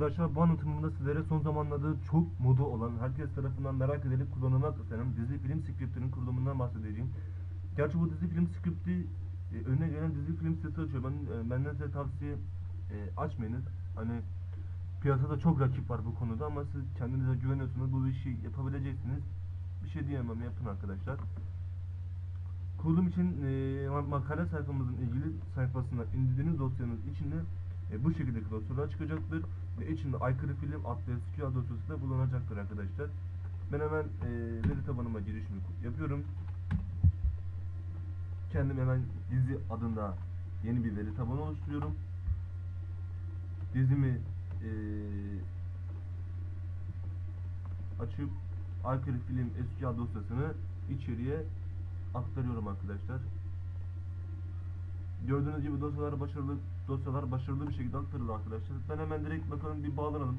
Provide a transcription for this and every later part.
arkadaşlar, bu anlatımımda sizlere son zamanlarda çok moda olan, herkes tarafından merak edilip kullanılmak istenen dizi film skriptinin kurulumundan bahsedeceğim. Gerçi bu dizi film skripti önüne gelen dizi film sitesi açıyor. Benden size tavsiye açmayınız. Hani piyasada çok rakip var bu konuda ama siz kendinize güveniyorsunuz, bu işi yapabileceksiniz. Bir şey diyemem, yapın arkadaşlar. Kurulum için makale sayfamızın ilgili sayfasına indirdiğiniz dosyanın içinde bu şekilde klasörler çıkacaktır ve içinde aykırı film adlı SQL dosyası da bulunacaktır arkadaşlar. Ben hemen veri tabanıma girişimi yapıyorum. Kendim hemen dizi adında yeni bir veri tabanı oluşturuyorum. Dizimi açıp aykırı film SQL dosyasını içeriye aktarıyorum arkadaşlar. Gördüğünüz gibi dosyalar başarılı bir şekilde aktarıldı arkadaşlar. Ben hemen direkt bakalım, bir bağlanalım.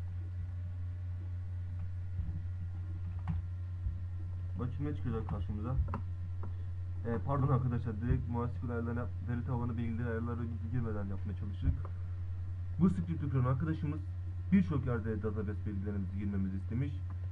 Bakayım ne çıkacak karşımıza. Pardon arkadaşlar, direkt MySQL ayarlarına, veri tabanı bilgileri ayarlarına girmeden yapmaya çalıştık. Bu script kuran arkadaşımız birçok yerde database bilgilerimizi girmemizi istemiş.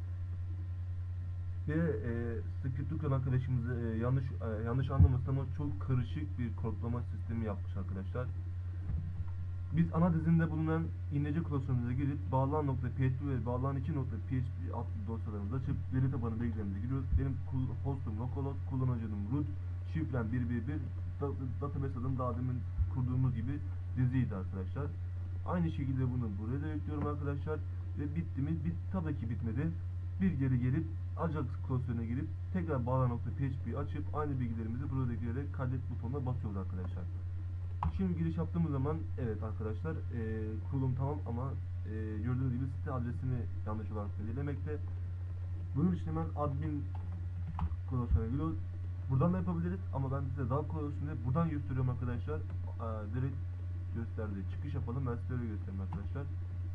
Ve script kuran arkadaşımız yanlış anlamasın ama çok karışık bir kodlama sistemi yapmış arkadaşlar. Biz ana dizinde bulunan imlece klasörümüze girip bağlan.php ve bağlan2.php adlı dosyalarımızı açıp veri tabanı bilgilerimizi giriyoruz. Benim hostum localhost, kullanıcı adım root, şifrem 111, database adım daha demin kurduğumuz gibi diziydi arkadaşlar. Aynı şekilde bunu buraya da yüklüyorum arkadaşlar ve bitti mi? Tabii ki bitmedi. Bir geri gelip Ajax klasörüne girip tekrar bağlan.php açıp aynı bilgilerimizi burada girerek kaydet butonuna basıyoruz arkadaşlar. Şimdi giriş yaptığımız zaman evet arkadaşlar, kurulum tamam ama gördüğünüz gibi site adresini yanlış olarak belirlemekte. Bunun için hemen admin klasörüne giriyoruz. Buradan da yapabiliriz ama ben size daha kolay olsun diye buradan gösteriyorum arkadaşlar. Direkt gösterdi. Çıkış yapalım, ben size öyle göstereyim arkadaşlar.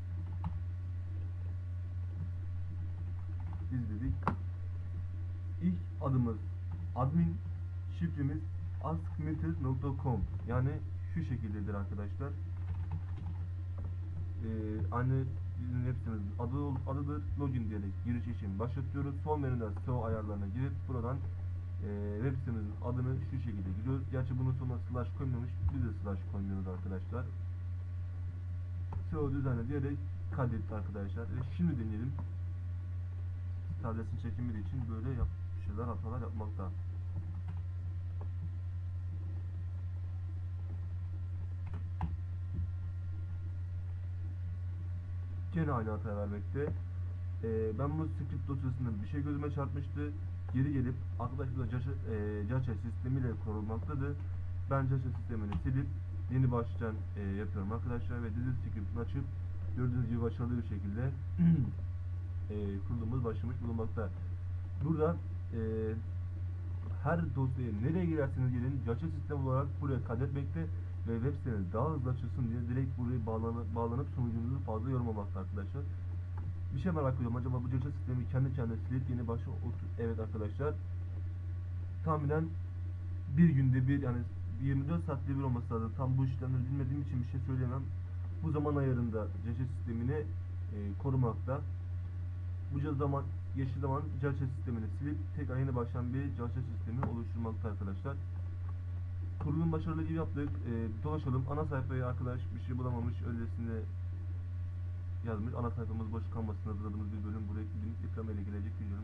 İzledik. İlk adımız admin, şifremiz askmeter.com, yani şu şekildedir arkadaşlar. Anne bizim hepsimizin adıdır. Login diyerek giriş için başlatıyoruz. Son menüden SEO ayarlarına girip buradan web sitemizin adını şu şekilde giriyoruz. Gerçi bunun sonuna slash koymamış. Biz de slash koymuyoruz arkadaşlar. SEO düzenle diyerek kaydetti arkadaşlar. Ve şimdi deneyelim. Adresin çekilmediği için böyle hatalar yapmakta. Gene aynı hata vermekte. Ben bu script dosyasında bir şey gözüme çarpmıştı. Geri gelip arkadaşlar Cache sistemiyle korunmaktadır. Ben Cache sistemini silip yeni baştan yapıyorum arkadaşlar ve dizi script'ini açıp gördüğünüz gibi başarılı bir şekilde kurulumumuz başlamış bulunmakta. Burada her dosyaya nereye girerseniz girin Cache sistem olarak buraya kaydetmekte ve web siteniz daha hızlı açılsın diye direkt buraya bağlanıp sunucunuzu fazla yormamakta arkadaşlar. Bir şey merak ediyorum, acaba bu Cache sistemi kendi kendine silip yeni başa evet arkadaşlar, tahminen bir günde bir, yani 24 saatte bir olması lazım. Tam bu işlemleri bilmediğim için bir şey söyleyemem. Bu zaman ayarında Cache sistemini korumakta. Bu zaman yeşil zaman Cache sistemini silip tekrar yeni baştan bir Cache sistemi oluşturmakta arkadaşlar. Kurulum başarılı gibi yaptık. Dolaşalım. Ana sayfaya arkadaş bir şey bulamamış, öylesine yazmış. Ana sayfamız boş kalmasın hazırladığımız bir bölüm. Buraya eklediğimiz iframe ile gelecek biliyorum.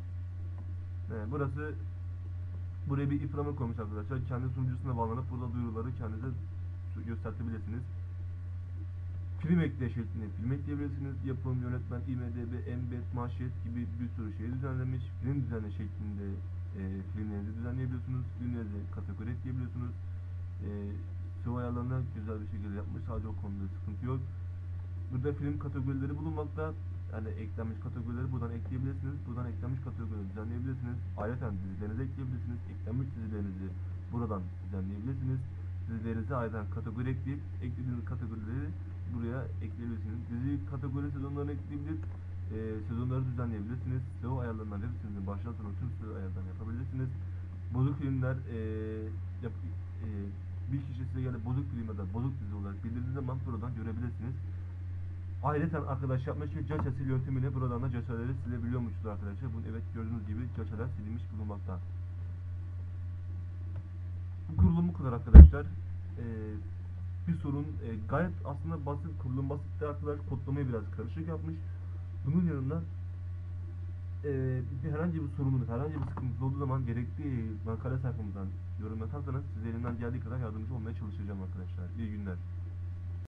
Buraya bir iframe koymuş arkadaşlar. Kendi sunucusuna bağlanıp burada duyuruları kendinize göstertebilirsiniz. Film ekle şeklinde film ekleyebilirsiniz. Yapım, yönetmen, IMDb, embed, manşet gibi bir sürü şey düzenlemiş. Film düzenle şeklinde filmlerinizi düzenleyebiliyorsunuz. Filmlerinizi kategori ekleyebiliyorsunuz. SEO ayarlarını güzel bir şekilde yapmış. Sadece o konuda sıkıntı yok. Burada film kategorileri bulunmakta. Yani eklenmiş kategorileri buradan ekleyebilirsiniz. Buradan eklenmiş kategorileri düzenleyebilirsiniz. Ayrıca dizilerinizi ekleyebilirsiniz. Eklenmiş dizilerinizi buradan düzenleyebilirsiniz. Dizilerinize ayrıca kategori ekleyip eklediğiniz kategorileri buraya ekleyebilirsiniz. Dizi kategori sezonlarını ekleyebilir, sezonları düzenleyebilirsiniz. SEO ayarlarından hepsini baştan sona tüm SEO ayarlarından yapabilirsiniz. Bozuk filmler bir kişi size gelip bozuk film ya da bozuk dizi olarak bildirdiği zaman buradan görebilirsiniz. Ayrıca arkadaş yapmış ve cache sil yöntemiyle buradan da cacheleri silebiliyormuşuz arkadaşlar. Bunu evet gördüğünüz gibi cacheler silinmiş bulunmakta. Bu kurulum bu kadar arkadaşlar. Bir sorun gayet aslında basit, kurulum basitti arkadaş. Kodlamayı biraz karışık yapmış. Bunun yanında herhangi bir sorunun, herhangi bir sıkıntı olduğu zaman gerekli makale sayfamızdan yorum yaparsanız size elimden geldiği kadar yardımcı olmaya çalışacağım arkadaşlar. İyi günler.